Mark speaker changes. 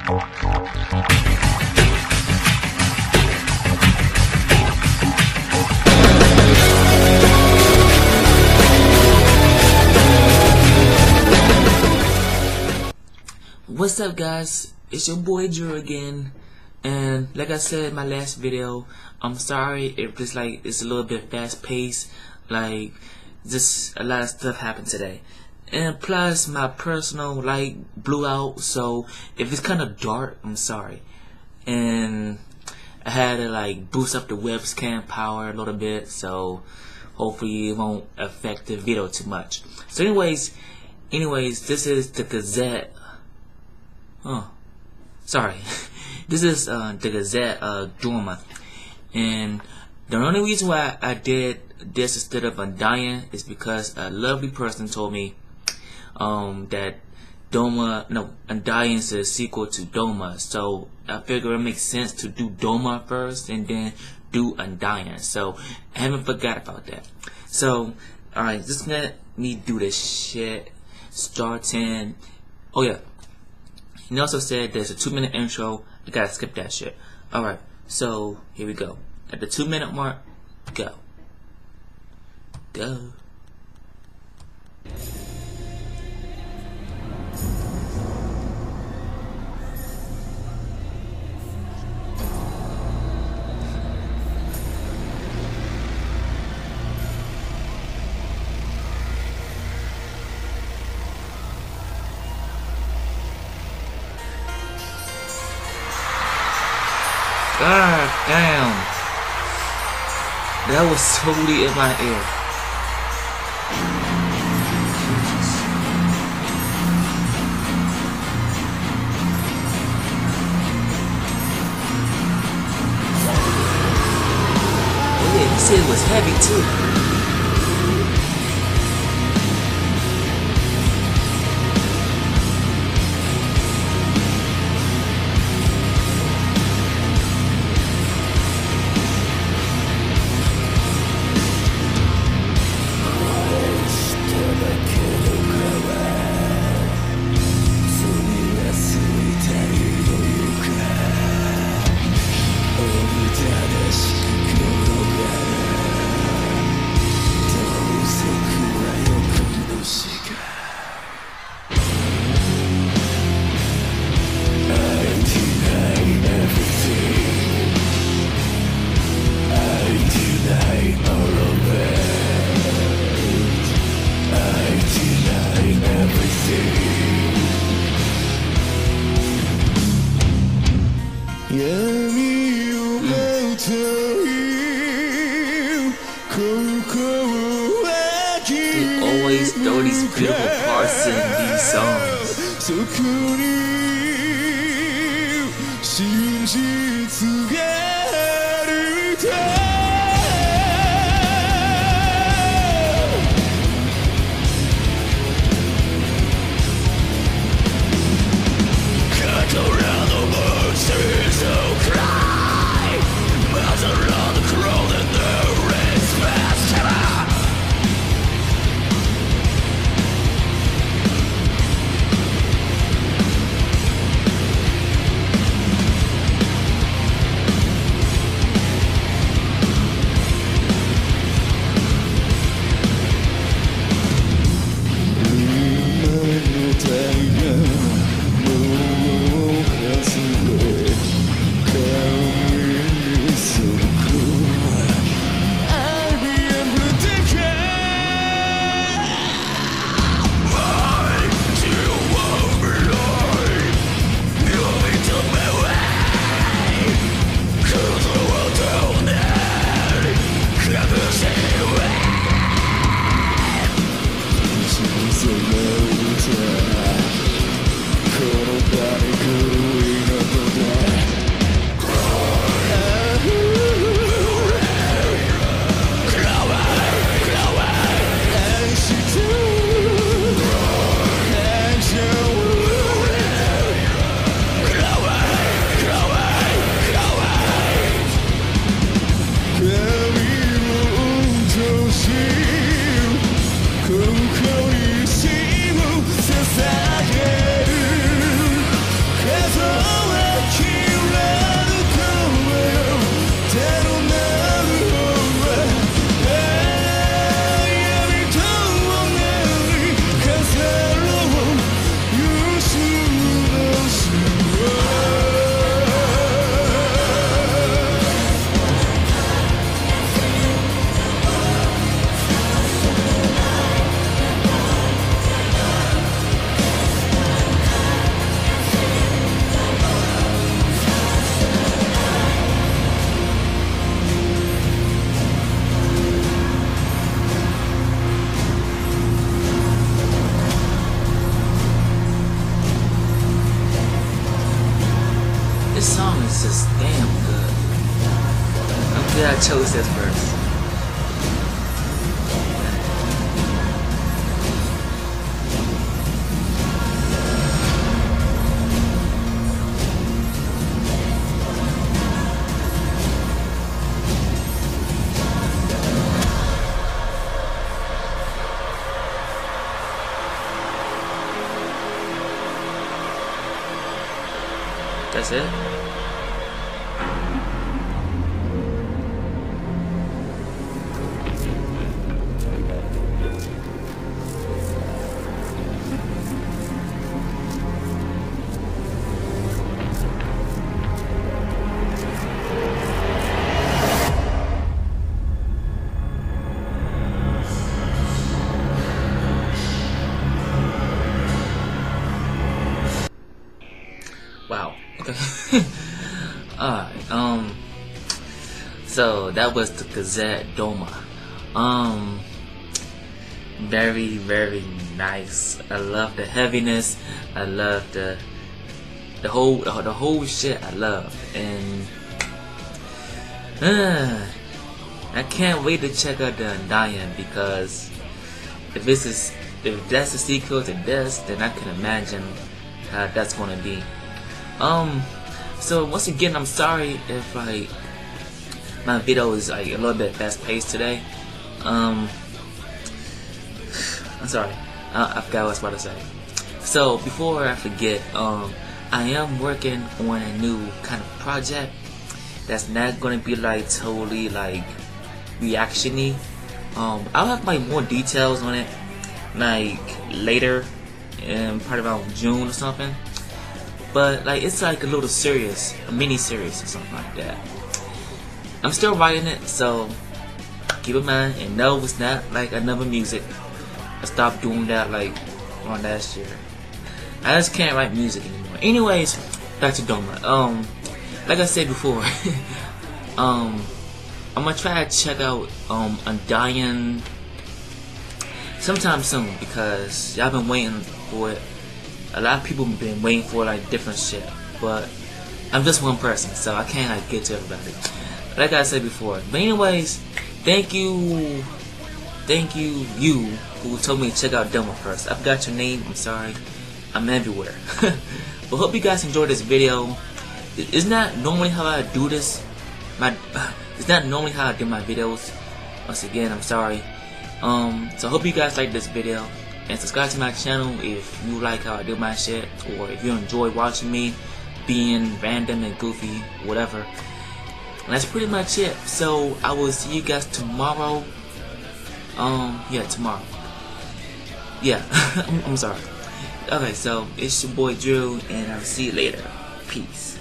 Speaker 1: What's up, guys? It's your boy Drew again, and like I said in my last video, I'm sorry if this it's a little bit fast paced. Like, just a lot of stuff happened today, and plus my personal light blew out, so if it's kind of dark, I'm sorry. And I had to boost up the webcam power a little bit, so hopefully it won't affect the video too much. So anyways, this is the Gazette. Sorry. This is the Gazette-Dogma, and the only reason why I did this instead of Undying is because a lovely person told me that Undying is a sequel to Dogma, so I figured it makes sense to do Dogma first and then do Undying. So I haven't forgot about that. So alright, just let me do this shit. Starting. Oh yeah. He also said there's a 2-minute intro. I gotta skip that shit. Alright, so here we go. At the 2-minute mark, go. Go. God damn. That was totally in my ear. Oh yeah, he said it was heavy too. They always throw these beautiful parts in these songs.
Speaker 2: Cool, cool, you see,
Speaker 1: this is damn good. I'm glad I chose this first. That's it. Wow. Okay. Alright, so that was the Gazette-Dogma. Very, very nice. I love the heaviness. I love the whole shit. I love, and I can't wait to check out the Undying, because if that's the sequel to this, then I can imagine how that's gonna be. So once again, I'm sorry if like my video is like a little bit fast paced today. I'm sorry, I forgot what I was about to say. So before I forget, I am working on a new kind of project that's not gonna be like totally like reaction-y. I'll have like more details on it like later, probably around June or something. But like it's like a little serious, a mini series or something like that. I'm still writing it, so keep in mind, and no, it's not like another music. I stopped doing that like on last year. I just can't write music anymore. Anyways, back to Dogma. Like I said before, I'm gonna try to check out Undying sometime soon, because y'all been waiting for it. A lot of people have been waiting for like different shit, but I'm just one person, so I can't like get to everybody. Like I said before. But anyways, thank you you who told me to check out Dogma first. I forgot your name, I'm sorry. I'm everywhere. But hope you guys enjoyed this video. It's not normally how I do this. It's not normally how I do my videos. Once again, I'm sorry. So hope you guys like this video, and subscribe to my channel if you like how I do my shit, or if you enjoy watching me being random and goofy, whatever. And that's pretty much it. So I will see you guys tomorrow. Yeah, tomorrow. Yeah, I'm sorry. Okay, so it's your boy Drew, and I'll see you later. Peace.